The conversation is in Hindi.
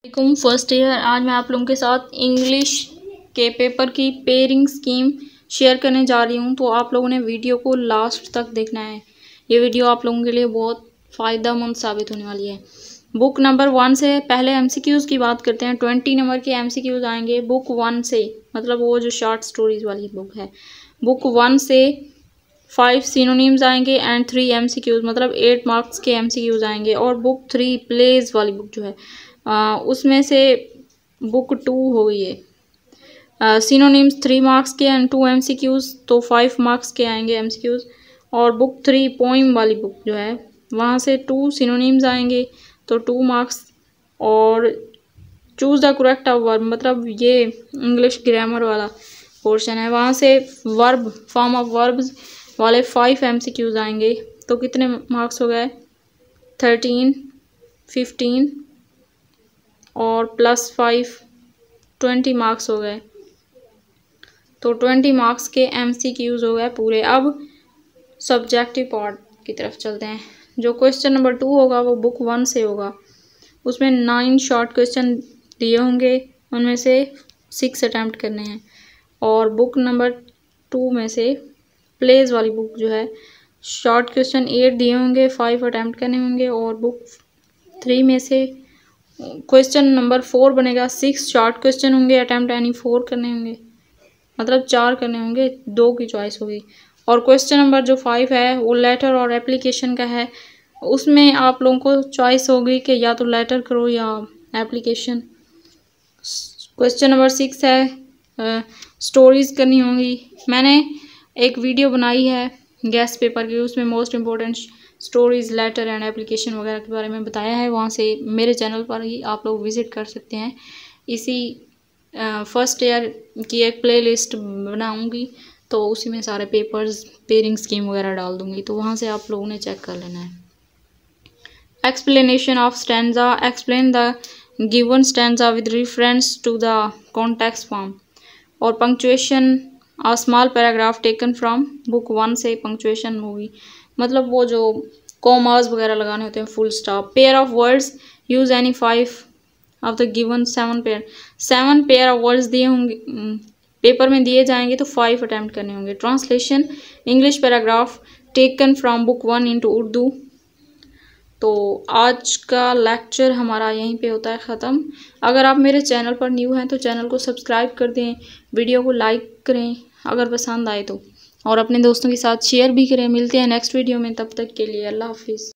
First year. आज मैं आप लोगों के साथ इंग्लिश के पेपर की पेयरिंग स्कीम शेयर करने जा रही हूं, तो आप लोगों ने वीडियो को लास्ट तक देखना है। ये वीडियो आप लोगों के लिए बहुत फ़ायदेमंद साबित होने वाली है। बुक नंबर 1 से पहले एमसीक्यूज़ की बात करते हैं। 20 नंबर के एमसीक्यूज़ आएंगे बुक 1 से, मतलब वो जो शॉर्ट स्टोरीज वाली बुक है। बुक 1 से 5 सिनोनिम्स आएंगे एंड 3 एमसीक्यूज़, मतलब 8 मार्क्स के एमसीक्यूज़ आएंगे। और बुक 3 प्लेज वाली बुक जो है उसमें से बुक 2 हो गई है। सिनोनिम्स 3 मार्क्स के एंड 2 एमसीक्यूज़, तो 5 मार्क्स के आएंगे एमसीक्यूज़। और बुक 3 पोइम वाली बुक जो है वहाँ से 2 सिनोनिम्स आएंगे, तो 2 मार्क्स। और चूज़ द करेक्ट वर्ब, मतलब ये इंग्लिश ग्रामर वाला पोर्शन है, वहाँ से वर्ब, फॉर्म ऑफ वर्ब्स वाले 5 एमसीक्यूज़ आएंगे। तो कितने मार्क्स हो गए? 13, 15 और +5 20 मार्क्स हो गए। तो 20 मार्क्स के एमसीक्यूज़ हो गए पूरे। अब सब्जेक्टिव पार्ट की तरफ चलते हैं। जो क्वेश्चन नंबर 2 होगा वो बुक 1 से होगा। उसमें 9 शॉर्ट क्वेश्चन दिए होंगे, उनमें से 6 अटैम्प्ट करने हैं। और बुक नंबर 2 में से प्लेज वाली बुक जो है शॉर्ट क्वेश्चन 8 दिए होंगे, 5 अटैम्प्ट करने होंगे। और बुक 3 में से क्वेश्चन नंबर 4 बनेगा, 6 शॉर्ट क्वेश्चन होंगे, अटैम्प्ट यानी 4 करने होंगे, मतलब 4 करने होंगे, 2 की चॉइस होगी। और क्वेश्चन नंबर जो 5 है वो लेटर और एप्लीकेशन का है। उसमें आप लोगों को चॉइस होगी कि या तो लेटर करो या एप्लीकेशन। क्वेश्चन नंबर 6 है स्टोरीज करनी होंगी। मैंने एक वीडियो बनाई है गेस्ट पेपर की, उसमें most important stories, letter and application वगैरह के बारे में बताया है। वहाँ से मेरे चैनल पर ही आप लोग विज़िट कर सकते हैं। इसी फर्स्ट ईयर की एक प्लेलिस्ट बनाऊंगी, तो उसी में सारे पेपर्स, पेयरिंग स्कीम वगैरह डाल दूंगी, तो वहाँ से आप लोगों ने चेक कर लेना है। Explanation of stanza, explain the given stanza with reference to the context form. और punctuation, a small paragraph taken from book 1 से पंक्चुएशन होगी, मतलब वो जो कॉमास वगैरह लगाने होते हैं, full stop. Pair of words, use any 5 of the given 7 pair. 7 pair of words दिए होंगे, पेपर में दिए जाएंगे, तो 5 अटैम्प्ट करने होंगे। Translation, English paragraph taken from book 1 into Urdu. तो आज का लेक्चर हमारा यहीं पे होता है ख़त्म। अगर आप मेरे चैनल पर न्यू हैं तो चैनल को सब्सक्राइब कर दें, वीडियो को लाइक करें अगर पसंद आए तो, और अपने दोस्तों के साथ शेयर भी करें। मिलते हैं नेक्स्ट वीडियो में, तब तक के लिए अल्लाह हाफिज़।